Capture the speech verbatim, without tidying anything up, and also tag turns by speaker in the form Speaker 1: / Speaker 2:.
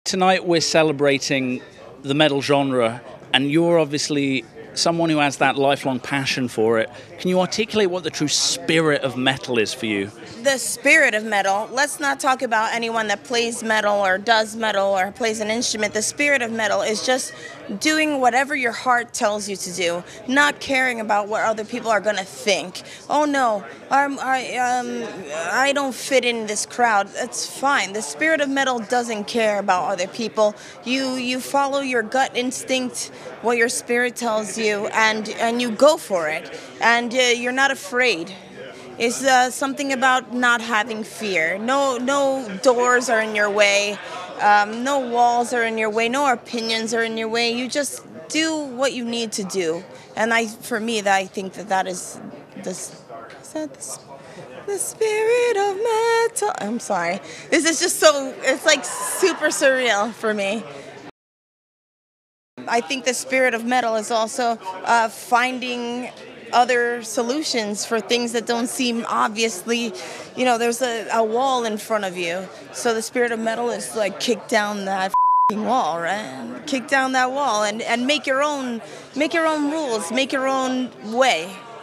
Speaker 1: Tonight we're celebrating the metal genre, and you're obviously someone who has that lifelong passion for it. Can you articulate what the true spirit of metal is for you?
Speaker 2: The spirit of metal, let's not talk about anyone that plays metal or does metal or plays an instrument. The spirit of metal is just doing whatever your heart tells you to do, not caring about what other people are going to think. Oh no, I'm, I, um, I don't fit in this crowd. That's fine. The spirit of metal doesn't care about other people. You you follow your gut instinct, what your spirit tells you, and, and you go for it. And uh, you're not afraid. It's uh, something about not having fear. No, no doors are in your way. Um, no walls are in your way. No opinions are in your way. You just do what you need to do. And I, for me, that I think that that is this. Is that the, the spirit of metal? I'm sorry. This is just so. It's like super surreal for me. I think the spirit of metal is also uh, finding other solutions for things that don't seem obviously, you know, there's a, a wall in front of you. So the spirit of metal is like kick down that wall, right? Kick down that wall and, and make your own, make your own rules, make your own way.